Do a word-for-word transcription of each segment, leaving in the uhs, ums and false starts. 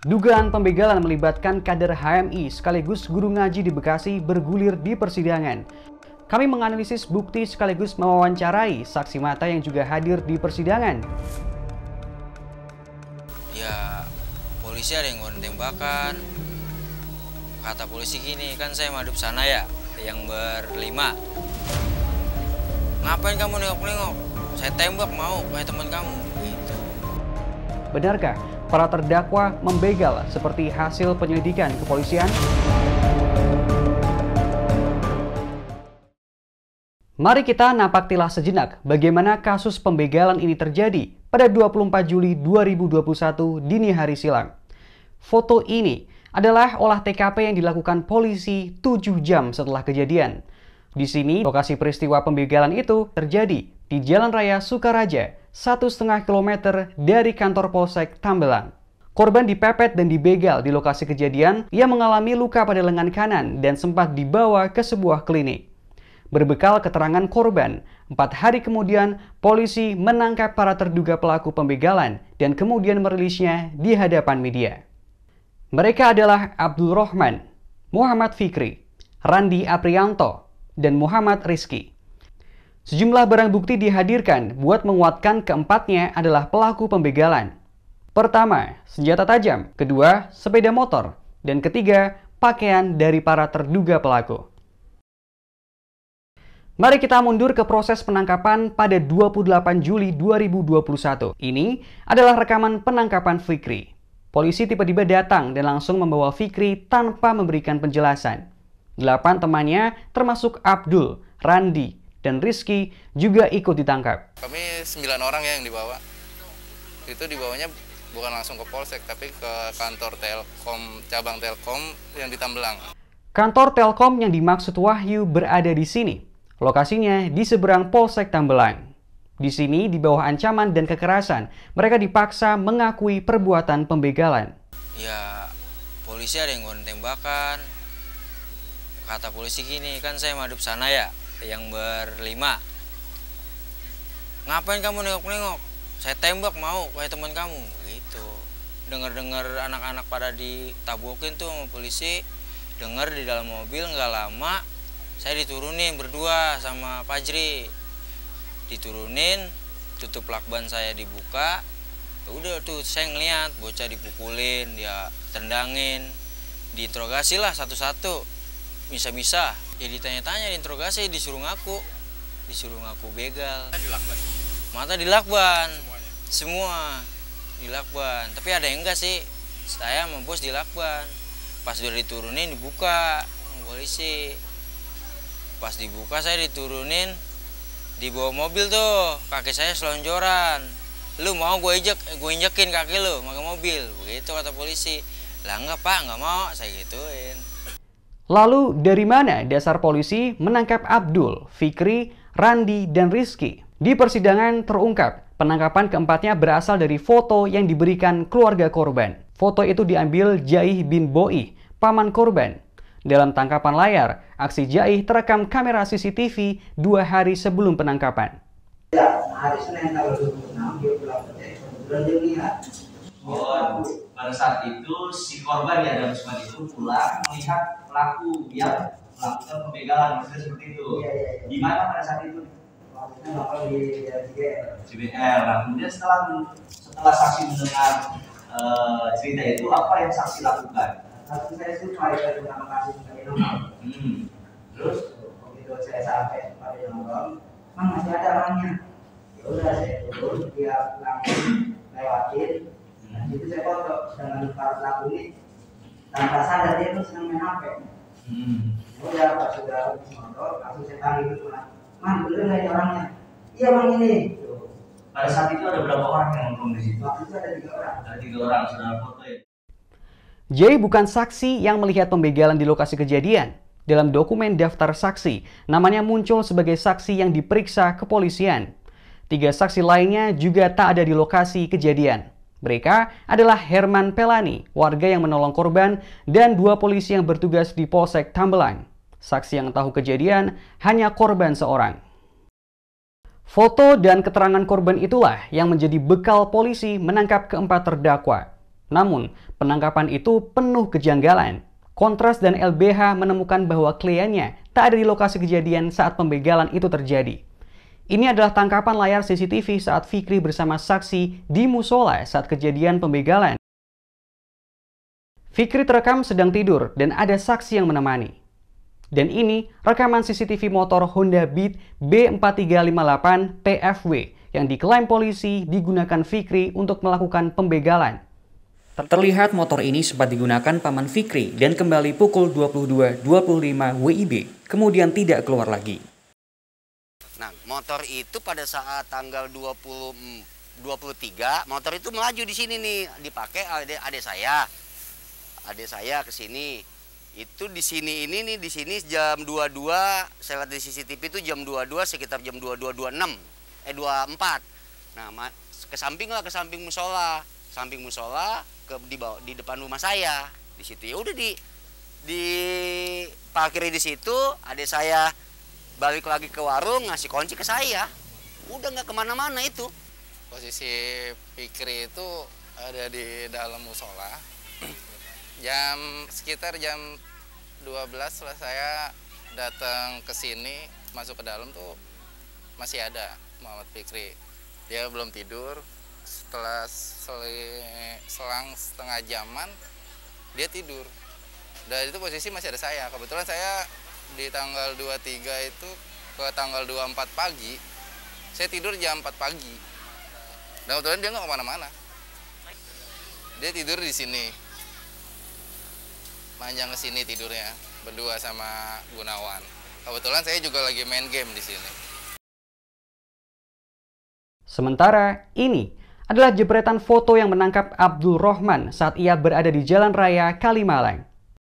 Dugaan pembegalan melibatkan kader H M I sekaligus guru ngaji di Bekasi bergulir di persidangan. Kami menganalisis bukti sekaligus mewawancarai saksi mata yang juga hadir di persidangan. Ya, polisi ada yang ngomong tembakan. Kata polisi gini, kan saya madep sana ya, yang berlima. Ngapain kamu nengok-nengok? Saya tembak mau kayak teman kamu. Gitu. Benarkah para terdakwa membegal seperti hasil penyelidikan kepolisian? Mari kita napaktilah sejenak bagaimana kasus pembegalan ini terjadi pada dua puluh empat Juli dua ribu dua puluh satu dini hari silam. Foto ini adalah olah T K P yang dilakukan polisi tujuh jam setelah kejadian. Di sini lokasi peristiwa pembegalan itu terjadi di Jalan Raya Sukaraja, satu setengah kilometer dari kantor Polsek Tambelang. Korban dipepet dan dibegal di lokasi kejadian. Ia mengalami luka pada lengan kanan dan sempat dibawa ke sebuah klinik. Berbekal keterangan korban, empat hari kemudian polisi menangkap para terduga pelaku pembegalan dan kemudian merilisnya di hadapan media. Mereka adalah Abdul Rahman, Muhammad Fikri, Randi Aprianto, dan Muhammad Rizky. Sejumlah barang bukti dihadirkan buat menguatkan keempatnya adalah pelaku pembegalan. Pertama, senjata tajam. Kedua, sepeda motor. Dan ketiga, pakaian dari para terduga pelaku. Mari kita mundur ke proses penangkapan pada dua puluh delapan Juli dua ribu dua puluh satu. Ini adalah rekaman penangkapan Fikri. Polisi tiba-tiba datang dan langsung membawa Fikri tanpa memberikan penjelasan. Delapan temannya termasuk Abdul, Randi, dan Rizky juga ikut ditangkap. Kami sembilan orang ya yang dibawa. Itu dibawanya bukan langsung ke Polsek, tapi ke kantor Telkom, cabang Telkom yang di Tambelang. Kantor Telkom yang dimaksud Wahyu berada di sini. Lokasinya di seberang Polsek Tambelang. Di sini, di bawah ancaman dan kekerasan, mereka dipaksa mengakui perbuatan pembegalan. Ya, polisi ada yang ngomong tembakan. Kata polisi gini, kan saya madep sana ya, yang berlima. Ngapain kamu nengok-nengok? Saya tembak mau kayak teman kamu. Gitu. Dengar-dengar anak-anak pada ditabokin tuh sama polisi. Dengar di dalam mobil, nggak lama saya diturunin berdua sama Fajri. Diturunin, tutup lakban saya dibuka. Udah tuh saya ngeliat bocah dipukulin, dia tendangin. Diinterogasi lah satu-satu. Bisa-bisa. Ya ditanya-tanya, diinterogasi, disuruh ngaku. Disuruh ngaku begal. Mata dilakban? Mata dilakban. Semua dilakban. Tapi ada yang enggak sih. Saya sama bos dilakban. Pas udah diturunin dibuka polisi. Pas dibuka saya diturunin, dibawa mobil tuh, kaki saya selonjoran. Lu mau gue injek, gue injekin kaki lu pakai mobil, begitu kata polisi. Lah enggak pak, enggak mau, saya gituin. Lalu dari mana dasar polisi menangkap Abdul, Fikri, Randi, dan Rizky? Di persidangan terungkap, penangkapan keempatnya berasal dari foto yang diberikan keluarga korban. Foto itu diambil Jaih bin Boih, paman korban. Dalam tangkapan layar, aksi Jaih terekam kamera C C T V dua hari sebelum penangkapan. Ya, hari Senin tanggal dua puluh enam, dia pulang kerja, kemudian dia lihat. Oh, pada saat itu si korban ya dalam sempat itu pulang melihat pelaku yang melakukan pembegalan, maksudnya seperti itu. Iya, iya, iya. Di mana pada saat itu? Maksudnya bakal di J B L. J B L. Nah, kemudian setelah setelah saksi mendengar uh, cerita itu, apa yang saksi lakukan? Saksi saya itu cuma itu nama kasih sebagai nomor. Hmm. Terus begitu saya sampai pada nomor, mang masih ada orangnya. Ya udah saya turun, dia langsung lewatin. Nah, itu saya foto dengan para pelaku ini tanpa sadar dia tuh sedang main H P. Hmm. Udah pas sudah motor, langsung saya tanya itu cuma, man bener nggak ini orangnya? Iya bang ini. Tuh. Pada saat itu ada berapa orang yang nongkrong di situ? Waktu itu ada tiga orang. Ada tiga orang, saudara foto ya. Jaih bukan saksi yang melihat pembegalan di lokasi kejadian. Dalam dokumen daftar saksi, namanya muncul sebagai saksi yang diperiksa kepolisian. Tiga saksi lainnya juga tak ada di lokasi kejadian. Mereka adalah Herman Pelani, warga yang menolong korban, dan dua polisi yang bertugas di Polsek Tambelang. Saksi yang tahu kejadian hanya korban seorang. Foto dan keterangan korban itulah yang menjadi bekal polisi menangkap keempat terdakwa. Namun, penangkapan itu penuh kejanggalan. Kontras dan L B H menemukan bahwa kliennya tak ada di lokasi kejadian saat pembegalan itu terjadi. Ini adalah tangkapan layar C C T V saat Fikri bersama saksi di musola saat kejadian pembegalan. Fikri terekam sedang tidur dan ada saksi yang menemani. Dan ini rekaman C C T V motor Honda Beat B empat tiga lima delapan P F W yang diklaim polisi digunakan Fikri untuk melakukan pembegalan. Terlihat motor ini sempat digunakan paman Fikri dan kembali pukul dua puluh dua dua puluh lima W I B, kemudian tidak keluar lagi. Nah, motor itu pada saat tanggal dua puluh, dua puluh tiga, motor itu melaju di sini nih, dipakai adik, adik saya. Adik saya ke sini. Itu di sini ini nih, di sini jam dua puluh dua, saya lihat di C C T V itu jam dua puluh dua sekitar jam dua puluh dua dua puluh enam, eh dua puluh empat. Nah, ke samping lah, ke samping musola. Samping musola ke di bawah, di depan rumah saya. Di situ ya udah di di parkir di situ, adik saya balik lagi ke warung ngasih kunci ke saya. Udah nggak kemana-mana itu. Posisi Fikri itu ada di dalam musola. Jam sekitar jam dua belas setelah saya datang ke sini, masuk ke dalam tuh masih ada Muhammad Fikri. Dia belum tidur. Setelah selang setengah jaman dia tidur. Dan itu posisi masih ada saya. Kebetulan saya di tanggal dua puluh tiga itu ke tanggal dua puluh empat pagi, saya tidur jam empat pagi. Dan kebetulan dia nggak kemana-mana. Dia tidur di sini, panjang ke sini tidurnya berdua sama Gunawan. Kebetulan saya juga lagi main game di sini. Sementara ini adalah jepretan foto yang menangkap Abdul Rohman saat ia berada di Jalan Raya Kalimalang.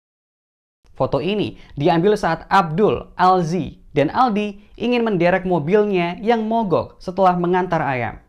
Foto ini diambil saat Abdul, Alzi, dan Aldi ingin menderek mobilnya yang mogok setelah mengantar ayam.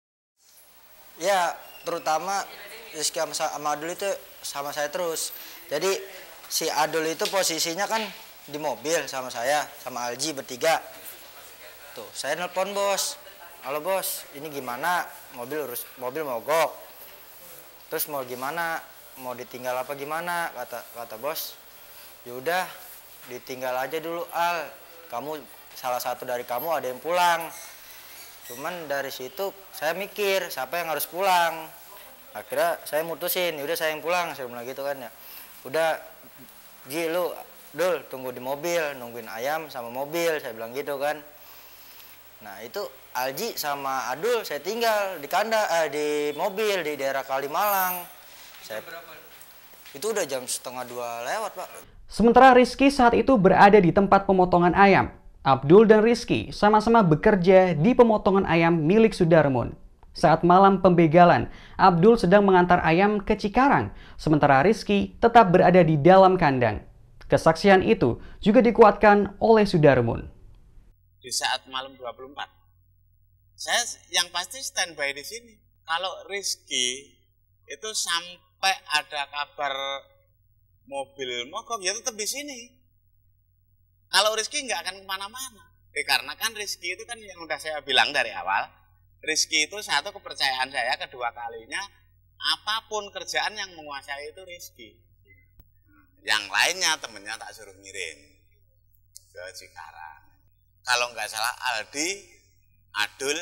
Ya, terutama Rizky sama Adul itu sama saya terus. Jadi si Adul itu posisinya kan di mobil sama saya, sama Alji bertiga. Tuh, saya nelpon bos. Halo bos, ini gimana? Mobil urus mobil mogok. Terus mau gimana? Mau ditinggal apa gimana? Kata kata bos. Yaudah, ditinggal aja dulu Al. Kamu salah satu dari kamu ada yang pulang. Cuman dari situ saya mikir siapa yang harus pulang. Akhirnya saya mutusin, yaudah saya yang pulang. Saya bilang gitu kan ya. Udah, Ji lu, Dul tunggu di mobil, nungguin ayam sama mobil. Saya bilang gitu kan. Nah itu Alji sama Adul saya tinggal di kandang, eh, di mobil di daerah Kalimalang. Saya, itu udah jam setengah dua lewat pak. Sementara Rizky saat itu berada di tempat pemotongan ayam. Abdul dan Rizky sama-sama bekerja di pemotongan ayam milik Sudarmun. Saat malam pembegalan, Abdul sedang mengantar ayam ke Cikarang, sementara Rizky tetap berada di dalam kandang. Kesaksian itu juga dikuatkan oleh Sudarmun. Di saat malam dua puluh empat, saya yang pasti standby di sini. Kalau Rizky itu sampai ada kabar mobil mogok ya tetap di sini. Kalau Rizky nggak akan kemana-mana. Eh, karena kan Rizky itu kan yang udah saya bilang dari awal, Rizky itu satu kepercayaan saya, kedua kalinya apapun kerjaan yang menguasai itu Rizky. Yang lainnya temennya tak suruh ngirim ke Cikarang. Kalau nggak salah Aldi, Adul,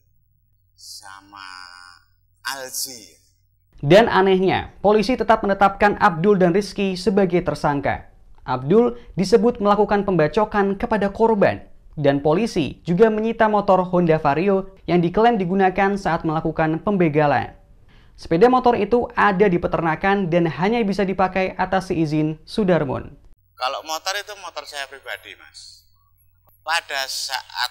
sama Alzi. Dan anehnya, polisi tetap menetapkan Abdul dan Rizky sebagai tersangka. Abdul disebut melakukan pembacokan kepada korban. Dan polisi juga menyita motor Honda Vario yang diklaim digunakan saat melakukan pembegalan. Sepeda motor itu ada di peternakan dan hanya bisa dipakai atas seizin Sudarmun. Kalau motor itu motor saya pribadi, Mas. Pada saat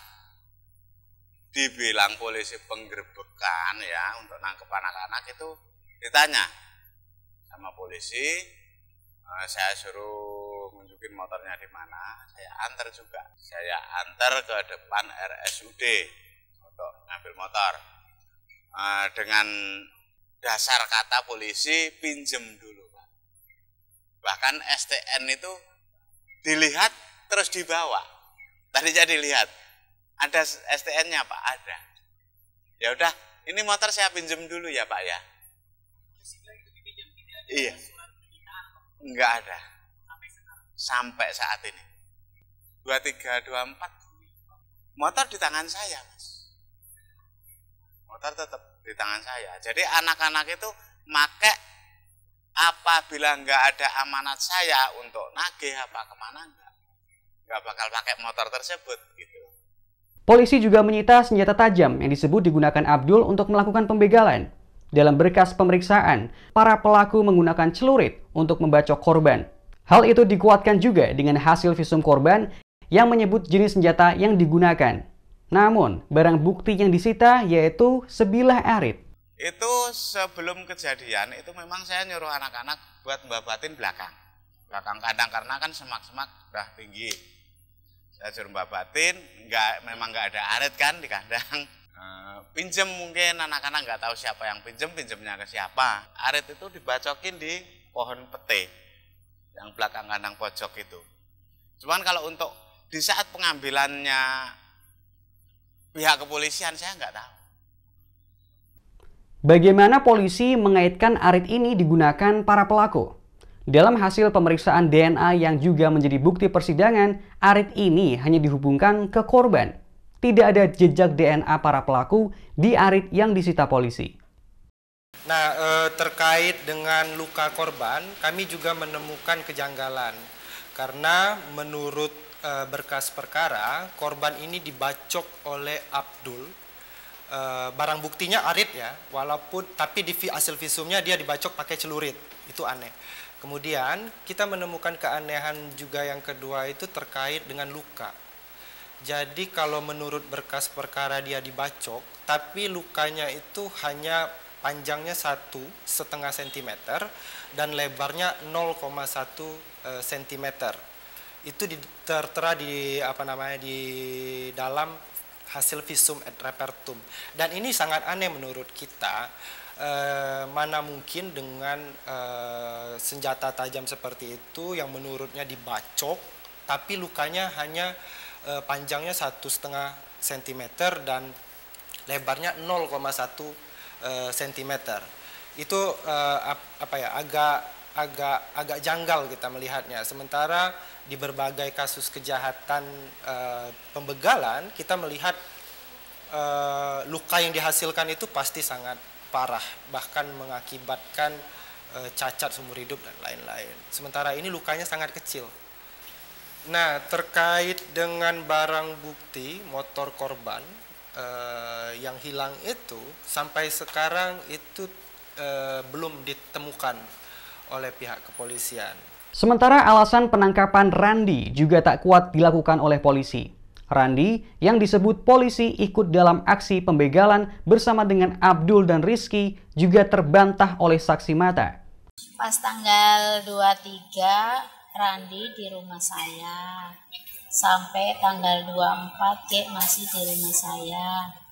dibilang polisi penggerbekan ya untuk nangkep anak-anak itu ditanya sama polisi, saya suruh nunjukin motornya di mana, saya antar juga. Saya antar ke depan R S U D untuk ngambil motor. Dengan dasar kata polisi pinjem dulu, Pak. Bahkan S T N itu dilihat terus dibawa. Tadi jadi lihat, ada S T N-nya Pak, ada. Ya udah, ini motor saya pinjem dulu ya Pak ya. Iya. Enggak ada. Sampai saat ini. dua tiga, dua empat. Motor di tangan saya, Mas. Motor tetap di tangan saya. Jadi anak-anak itu make apabila enggak ada amanat saya untuk nagih apa kemana enggak. Enggak bakal pakai motor tersebut gitu. Polisi juga menyita senjata tajam yang disebut digunakan Abdul untuk melakukan pembegalan. Dalam berkas pemeriksaan, para pelaku menggunakan celurit untuk membacok korban. Hal itu dikuatkan juga dengan hasil visum korban yang menyebut jenis senjata yang digunakan. Namun, barang bukti yang disita yaitu sebilah arit. Itu sebelum kejadian, itu memang saya nyuruh anak-anak buat babatin belakang. Belakang kandang karena kan semak-semak udah tinggi. Saya suruh babatin, enggak, memang nggak ada arit kan di kandang. E, pinjem mungkin anak-anak nggak tahu siapa yang pinjem, pinjemnya ke siapa. Arit itu dibacokin di pohon pete yang belakang kandang pojok itu. Cuman kalau untuk di saat pengambilannya pihak kepolisian saya nggak tahu. Bagaimana polisi mengaitkan arit ini digunakan para pelaku? Dalam hasil pemeriksaan D N A yang juga menjadi bukti persidangan, arit ini hanya dihubungkan ke korban. Tidak ada jejak D N A para pelaku di arit yang disita polisi. Nah, e, terkait dengan luka korban, kami juga menemukan kejanggalan. Karena menurut e, berkas perkara, korban ini dibacok oleh Abdul. E, barang buktinya arit ya, walaupun tapi di hasil visumnya dia dibacok pakai celurit. Itu aneh. Kemudian kita menemukan keanehan juga yang kedua itu terkait dengan luka. Jadi kalau menurut berkas perkara dia dibacok, tapi lukanya itu hanya panjangnya satu setengah sentimeter dan lebarnya nol koma satu sentimeter. Itu tertera di apa namanya di dalam hasil visum et repertum. Dan ini sangat aneh menurut kita. E, mana mungkin dengan e, senjata tajam seperti itu yang menurutnya dibacok, tapi lukanya hanya e, panjangnya satu setengah sentimeter dan lebarnya nol koma satu sentimeter. Itu e, apa ya agak agak agak janggal kita melihatnya. Sementara di berbagai kasus kejahatan e, pembegalan kita melihat e, luka yang dihasilkan itu pasti sangat parah, bahkan mengakibatkan e, cacat seumur hidup dan lain-lain. Sementara ini lukanya sangat kecil. Nah, terkait dengan barang bukti motor korban e, yang hilang itu, sampai sekarang itu e, belum ditemukan oleh pihak kepolisian. Sementara alasan penangkapan Randi juga tak kuat dilakukan oleh polisi. Randi yang disebut polisi ikut dalam aksi pembegalan bersama dengan Abdul dan Rizky juga terbantah oleh saksi mata. Pas tanggal dua puluh tiga Randi di rumah saya, sampai tanggal dua puluh empat dia masih di rumah saya.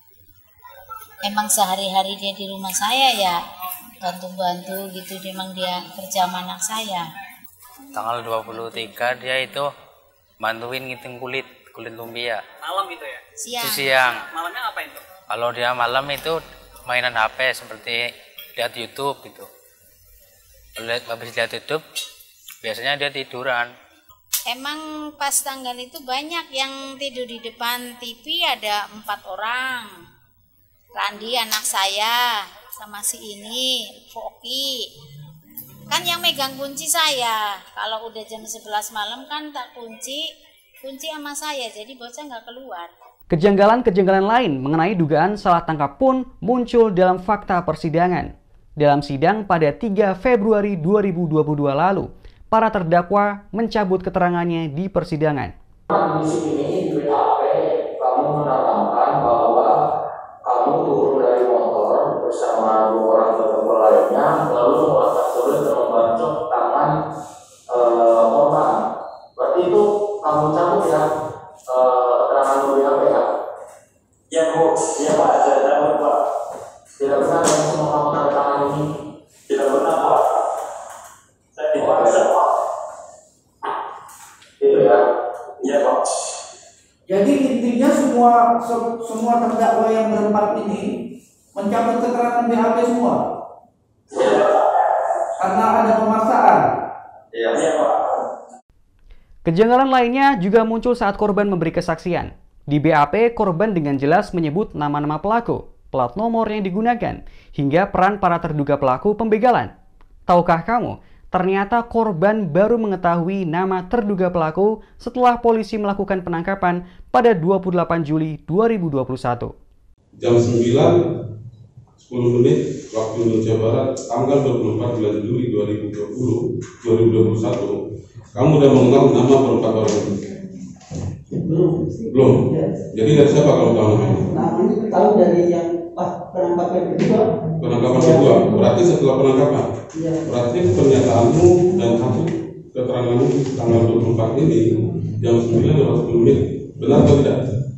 Emang sehari-hari dia di rumah saya ya, bantu-bantu gitu, memang dia kerja sama anak saya. Tanggal dua puluh tiga dia itu bantuin ngitung kulit. Kulit lumpia. Malam gitu ya? Siang. Itu siang. Malamnya ngapain tuh? Kalau dia malam itu mainan H P seperti lihat YouTube gitu. Lihat habis lihat YouTube, biasanya dia tiduran. Emang pas tanggal itu banyak yang tidur di depan T V, ada empat orang. Randi anak saya sama si ini, Foki. Kan yang megang kunci saya. Kalau udah jam sebelas malam kan tak kunci. Kunci sama saya, jadi bocah nggak keluar. Kejanggalan-kejanggalan lain mengenai dugaan salah tangkap pun muncul dalam fakta persidangan. Dalam sidang pada tiga Februari dua ribu dua puluh dua lalu, para terdakwa mencabut keterangannya di persidangan. Di sini di B A P, kamu menerangkan bahwa kamu turun dari motor bersama dua orang terdakwa lainnya, lalu menggunakan celurit dan membacok tangan eh, korban. Berarti itu kamu cabut ya keterangan uh, B A P ya? Ya Bu, iya Pak, saya cabut Pak. Tidak benar yang semua kamu tanda tangan ini? Tidak benar Pak. Saya dipaksa Pak. Itu ya? Iya Pak. Jadi intinya semua se semua terdakwa yang berempat ini mencabut keterangan B A P semua? Iya Pak. karena ada pemaksaan. Iya, Pak. Kejanggalan lainnya juga muncul saat korban memberi kesaksian. Di B A P, korban dengan jelas menyebut nama-nama pelaku, plat nomor yang digunakan, hingga peran para terduga pelaku pembegalan. Tahukah kamu, ternyata korban baru mengetahui nama terduga pelaku setelah polisi melakukan penangkapan pada dua puluh delapan Juli dua ribu dua puluh satu. Jam sembilan sepuluh menit waktu Indonesia Barat, tanggal dua puluh empat bulan Juli dua ribu dua puluh, dua ribu dua puluh satu, kamu sudah mengenal nama perempat orang ini? Belum. Belum. Jadi dari siapa kamu tahu namanya? Nah, ini tahu dari yang pas penangkapan kedua. Penangkapan kedua. Berarti setelah penangkapan. Iya. Berarti pernyataanmu dan satu keteranganmu tanggal dua puluh empat ini jam sembilan lewat sepuluh menit. Benar atau tidak?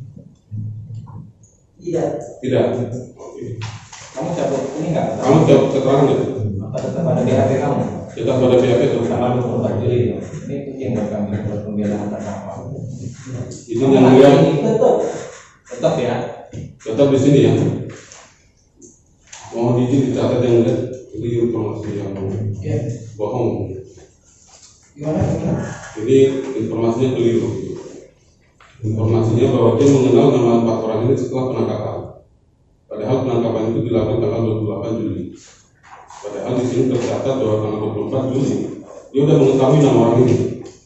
Tidak. Tidak. Oke. Kamu cabut ini nggak? Kamu cabut keterangan nggak? Apa tetap ada B A P kamu? Tetap pada B A P terus. Tanggal dua puluh empat Juli. Ini penting buat kami buat pembelaan terdakwa. Itu yang mulia. Tetap. Tetap ya. Tetap di sini ya. Mohon izin dicatat yang mulia. Ini informasi yang Ya. bohong. Gimana? Gimana? Ini informasinya keliru. Informasinya bahwa dia mengenal nama empat orang ini setelah penangkapan. Padahal penangkapan itu dilakukan tanggal dua puluh delapan Juli. Padahal di sini tercatat bahwa tanggal dua puluh empat Juli dia sudah mengetahui nama orang ini.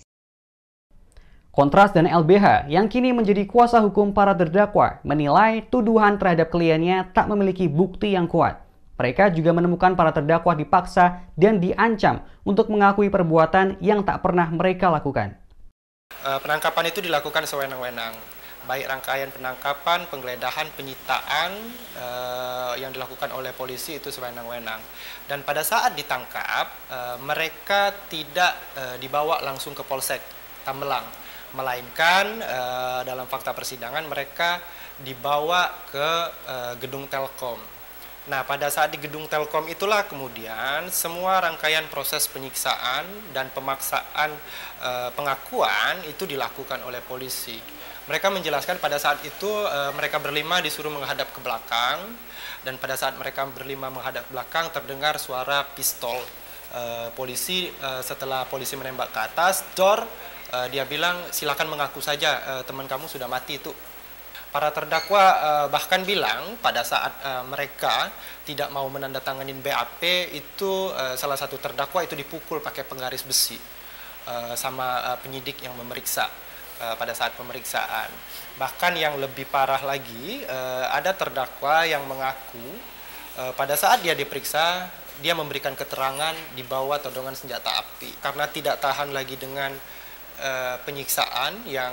Kontras dan L B H yang kini menjadi kuasa hukum para terdakwa menilai tuduhan terhadap kliennya tak memiliki bukti yang kuat. Mereka juga menemukan para terdakwa dipaksa dan diancam untuk mengakui perbuatan yang tak pernah mereka lakukan. Penangkapan itu dilakukan sewenang-wenang, baik rangkaian penangkapan, penggeledahan, penyitaan eh, yang dilakukan oleh polisi itu sewenang-wenang. Dan pada saat ditangkap, eh, mereka tidak eh, dibawa langsung ke Polsek Tambelang, melainkan eh, dalam fakta persidangan mereka dibawa ke eh, gedung Telkom. Nah, pada saat di gedung Telkom itulah kemudian semua rangkaian proses penyiksaan dan pemaksaan e, pengakuan itu dilakukan oleh polisi. Mereka menjelaskan pada saat itu e, mereka berlima disuruh menghadap ke belakang, dan pada saat mereka berlima menghadap ke belakang terdengar suara pistol. E, polisi e, setelah polisi menembak ke atas, dor, e, dia bilang silakan mengaku saja, e, teman kamu sudah mati itu. Para terdakwa uh, bahkan bilang pada saat uh, mereka tidak mau menandatanganin B A P itu uh, salah satu terdakwa itu dipukul pakai penggaris besi uh, sama uh, penyidik yang memeriksa uh, pada saat pemeriksaan. Bahkan yang lebih parah lagi uh, ada terdakwa yang mengaku uh, pada saat dia diperiksa dia memberikan keterangan di bawah todongan senjata api karena tidak tahan lagi dengan Uh, penyiksaan yang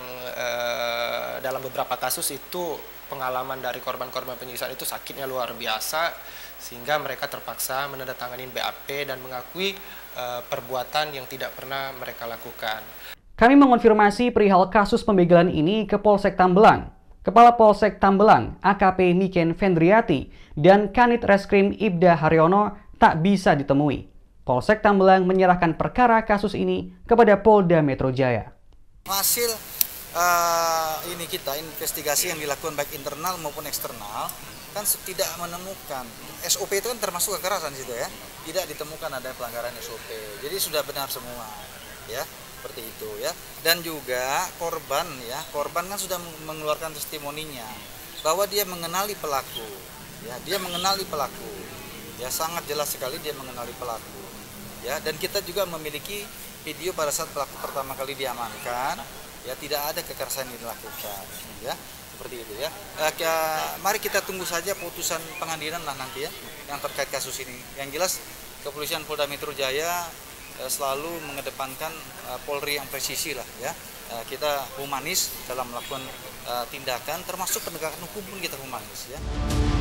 uh, dalam beberapa kasus itu pengalaman dari korban-korban penyiksaan itu sakitnya luar biasa sehingga mereka terpaksa menandatangani B A P dan mengakui uh, perbuatan yang tidak pernah mereka lakukan. Kami mengonfirmasi perihal kasus pembegalan ini ke Polsek Tambelang. Kepala Polsek Tambelang, A K P Niken Fendriati, dan Kanit Reskrim Ibda Haryono tak bisa ditemui. Polsek Tambelang menyerahkan perkara kasus ini kepada Polda Metro Jaya. Hasil uh, ini kita investigasi yang dilakukan baik internal maupun eksternal kan tidak menemukan S O P itu kan termasuk kekerasan situ ya, tidak ditemukan ada pelanggaran S O P. Jadi sudah benar semua ya, seperti itu ya. Dan juga korban ya, korban kan sudah mengeluarkan testimoninya bahwa dia mengenali pelaku ya, dia mengenali pelaku ya, sangat jelas sekali dia mengenali pelaku. Ya, dan kita juga memiliki video pada saat pelaku pertama kali diamankan, ya tidak ada kekerasan yang dilakukan, ya seperti itu ya. Eh, mari kita tunggu saja putusan pengadilan lah nanti ya, yang terkait kasus ini. Yang jelas kepolisian Polda Metro Jaya eh, selalu mengedepankan eh, Polri yang presisi lah ya. Eh, kita humanis dalam melakukan eh, tindakan, termasuk penegakan hukum pun kita humanis ya.